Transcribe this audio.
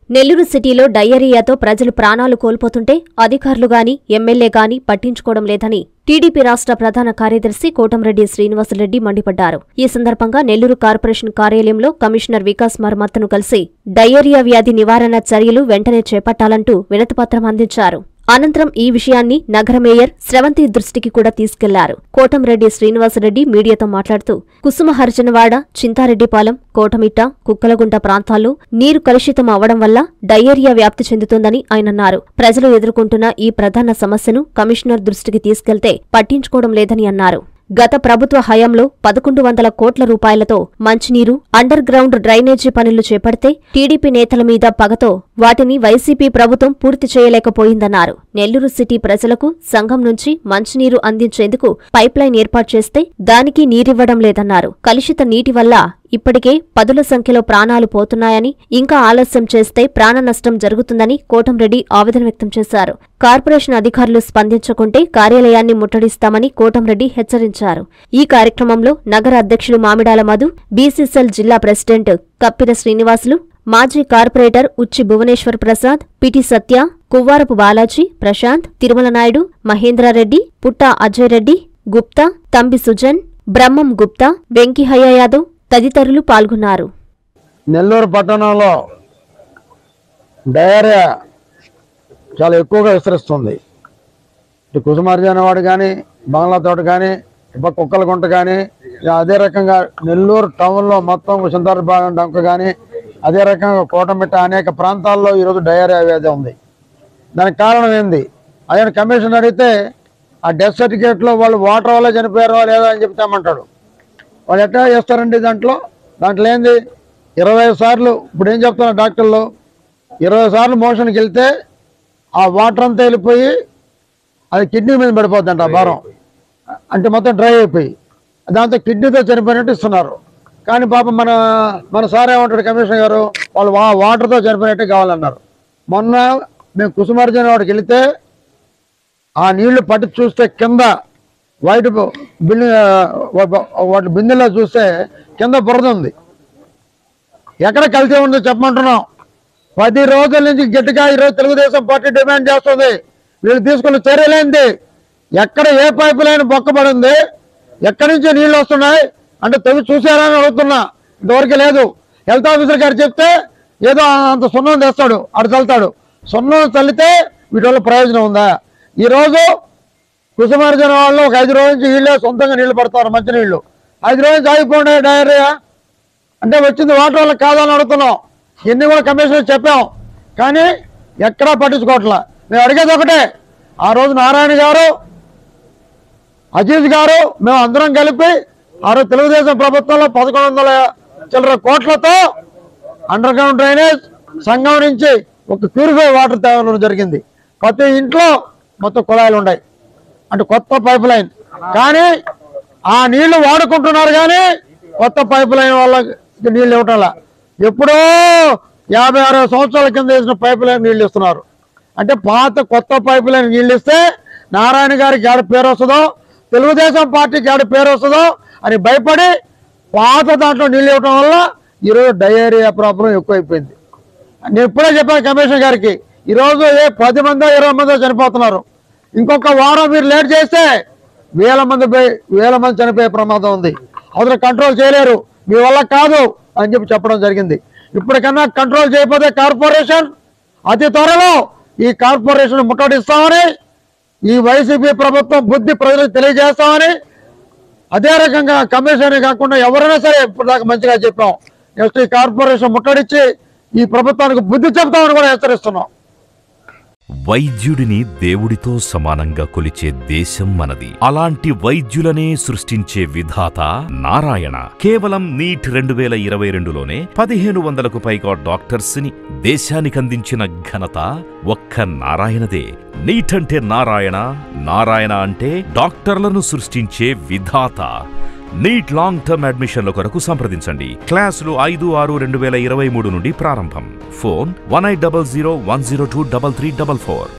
నెల్లూరు సిటీలో డయేరియాతో ప్రజలు ప్రాణాలు కోల్పోతుంటే అధికారులు గాని ఎమ్మెల్యే గాని పట్టించుకోవడం లేదని టీడీపీ రాష్ట్ర ప్రధాన కార్యదర్శి కోటంరెడ్డి శ్రీనివాసరెడ్డి మండిపడ్డారు. ఈ సందర్భంగా నెల్లూరు కార్పొరేషన్ కార్యాలయంలో కమిషనర్ వికాస్ మర్మత్ను కలిసి డయేరియా వ్యాధి నివారణ చర్యలు వెంటనే చేపట్టాలంటూ వినతిపత్రం అందించారు. అనంతరం ఈ విషయాన్ని నగర మేయర్ స్రవంతి దృష్టికి కూడా తీసుకెళ్లారు. కోటంరెడ్డి శ్రీనివాసరెడ్డి మీడియాతో మాట్లాడుతూ కుసుమహర్జనవాడ, చింతారెడ్డిపాలెం, కోటమిట్ట, కుక్కలగుంట ప్రాంతాల్లో నీరు కలుషితం అవడం వల్ల డయేరియా వ్యాప్తి చెందుతోందని ఆయనన్నారు. ప్రజలు ఎదుర్కొంటున్న ఈ ప్రధాన సమస్యను కమిషనర్ దృష్టికి తీసుకెళ్తే పట్టించుకోవడం లేదని అన్నారు. గత ప్రభుత్వ హయాంలో 1100 కోట్ల రూపాయలతో మంచినీరు, అండర్ గ్రౌండ్ డ్రైనేజీ పనులు చేపడితే టీడీపీ నేతల మీద పగతో వాటిని వైసీపీ ప్రభుత్వం పూర్తి చేయలేకపోయిందన్నారు. నెల్లూరు సిటీ ప్రజలకు సంఘం నుంచి మంచినీరు అందించేందుకు పైప్లైన్ ఏర్పాటు చేస్తే దానికి నీరివ్వడం లేదన్నారు. కలుషిత నీటి వల్ల ఇప్పటికే పదుల సంఖ్యలో ప్రాణాలు పోతున్నాయని, ఇంకా ఆలస్యం చేస్తే ప్రాణ నష్టం జరుగుతుందని కోటంరెడ్డి ఆవేదన వ్యక్తం చేశారు. కార్పొరేషన్ అధికారులు స్పందించకుంటే కార్యాలయాన్ని ముట్టడిస్తామని కోటంరెడ్డి హెచ్చరించారు. ఈ కార్యక్రమంలో నగర అధ్యక్షులు మామిడాల మధు, బీసీసీఎల్ జిల్లా ప్రెసిడెంట్ కప్పిర శ్రీనివాసులు, మాజీ కార్పొరేటర్ ఉచ్చి భువనేశ్వర్ ప్రసాద్, పిటి సత్య, కువ్వారపు బాలాజీ, ప్రశాంత్, తిరుమల నాయుడు, మహేంద్రారెడ్డి, పుట్టా అజయ్ రెడ్డి, గుప్తా, తంబి సుజన్, బ్రహ్మం గుప్తా, వెంకిహయ్య యాదవ్ తదితరులు పాల్గొన్నారు. నెల్లూరు పట్టణంలో డయేరియా చాలా ఎక్కువగా విస్తరిస్తుంది. ఇటు కుసుమార్జనవాడు కానీ, బంగ్లా తోట కానీ, ఇప్ప కుక్కలగుంట కానీ, అదే రకంగా నెల్లూరు టౌన్లో మొత్తం చింతారెడ్డిపాలెం డంక కానీ, అదే రకంగా కోటమిట్ట అనేక ప్రాంతాల్లో ఈరోజు డయేరియా వ్యాధి ఉంది. దానికి కారణం ఏంది? ఆయన కమిషన్ అడిగితే ఆ డెత్ సర్టిఫికేట్లో వాళ్ళు వాటర్ వల్ల చనిపోయారో లేదో అని చెప్తామంటాడు. వాళ్ళు ఎట్లా చేస్తారండి? దాంట్లో ఏంది 20 సార్లు, ఇప్పుడు ఏం చెప్తున్నారు డాక్టర్లు, 20 సార్లు మోషన్కి వెళ్తే ఆ వాటర్ అంతా వెళ్ళిపోయి అది కిడ్నీ మీద పడిపోద్దంట ఆ భారం, అంటే మొత్తం డ్రై అయిపోయి దాంతో కిడ్నీతో చనిపోయినట్టు ఇస్తున్నారు. కానీ పాపం మన సార్ ఏమంటాడు కమిషనర్ గారు, వాళ్ళు వాటర్తో చనిపోయినట్టు కావాలన్నారు. మొన్న మేము కుసుమార్జనవాడికి వెళితే ఆ నీళ్లు పట్టి చూస్తే కింద వైట్ వాటి బిందెల్లో చూస్తే కింద బురద ఉంది. ఎక్కడ కలిసి ఉందో చెప్పమంటున్నాం. 10 రోజుల నుంచి గట్టిగా ఈరోజు తెలుగుదేశం పార్టీ డిమాండ్ చేస్తుంది. వీళ్ళు తీసుకున్న చర్యలేంది? ఎక్కడ ఏ పైపు లైన్ బొక్కబడింది? ఎక్కడి నుంచి నీళ్ళు వస్తున్నాయి అంటే తవ్వి చూసారని అడుగుతున్నా. ఇంతవరకు లేదు. హెల్త్ ఆఫీసర్ గారు చెప్తే ఏదో అంత సున్నం తెస్తాడు, అటు చల్లుతాడు. సున్నం చల్లితే వీటి వల్ల ప్రయోజనం ఉందా? ఈరోజు కుసుమార్జన వాళ్ళు ఒక 5 రోజుల నుంచి వీళ్ళే సొంతంగా నీళ్లు పడతారు, మంచినీళ్ళు. 5 రోజుల నుంచి ఆగిపోండి డయేరియా అంటే వచ్చింది వాటర్ వల్ల కాదని అడుగుతున్నాం. ఇన్ని కూడా కమిషనర్ చెప్పాం, కానీ ఎక్కడా పట్టించుకోవట్లా. మేము అడిగేది ఒకటే, ఆ రోజు నారాయణ గారు, అజీజ్ గారు, మేము అందరం కలిపి ఆ రోజు తెలుగుదేశం ప్రభుత్వంలో 1100 కోట్లతో అండర్ గ్రౌండ్ డ్రైనేజ్ సంఘం నుంచి ఒక ప్యూరిఫై వాటర్ తేవడం జరిగింది. ప్రతి ఇంట్లో మొత్తం కుళాయిలు ఉన్నాయి, అంటే కొత్త పైప్ లైన్. కానీ ఆ నీళ్లు వాడుకుంటున్నారు, కానీ కొత్త పైప్ లైన్ వాళ్ళకి నీళ్ళు ఇవ్వటంలా. ఎప్పుడో 50-60 సంవత్సరాల కింద వేసిన పైప్ లైన్ నీళ్ళు ఇస్తున్నారు. అంటే పాత కొత్త పైప్ లైన్ నీళ్ళు ఇస్తే నారాయణ గారికి ఏడ పేరు వస్తుందో, తెలుగుదేశం పార్టీకి ఏడ పేరు వస్తుందో అని భయపడి పాత దాంట్లో నీళ్ళు ఇవ్వటం వల్ల ఈరోజు డయేరియా ప్రాబ్లం ఎక్కువైపోయింది. నేను ఇప్పుడే చెప్పాను కమిషనర్ గారికి, ఈరోజు 10 మందో 20 మందో చనిపోతున్నారు. ఇంకొక వారం మీరు లేట్ చేస్తే వేల మంది చనిపోయే ప్రమాదం ఉంది. అవతల కంట్రోల్ చేయలేరు, మీ వల్ల కాదు అని చెప్పడం జరిగింది. ఇప్పటికన్నా కంట్రోల్ చేయకపోతే కార్పొరేషన్ అతి త్వరలో ఈ కార్పొరేషన్ ముట్టడిస్తామని, ఈ వైసీపీ ప్రభుత్వం బుద్ధి ప్రజలకు తెలియజేస్తామని, అదే రకంగా కమిషన్ కాకుండా ఎవరైనా సరే ఇప్పుడు దాకా మంచిగా చెప్పాం. నెక్స్ట్ ఈ కార్పొరేషన్ ముట్టడిచ్చి ఈ ప్రభుత్వానికి బుద్ధి చెప్తామని కూడా హెచ్చరిస్తున్నాం. వైద్యుడిని దేవుడితో సమానంగా కొలిచే దేశం మనది. అలాంటి వైద్యులనే సృష్టించే విధాత నారాయణ. కేవలం నీట్ 2022లోనే 1500కు పైగా డాక్టర్స్ ని దేశానికందించిన ఘనత ఒక్క నారాయణదే. నీట్ అంటే నారాయణ, నారాయణ అంటే డాక్టర్లను సృష్టించే విధాత. నీట్ లాంగ్ టర్మ్ అడ్మిషన్ల కొరకు సంప్రదించండి. క్లాసులు 5-6-2023 నుండి ప్రారంభం. ఫోన్ 1800 102 3344.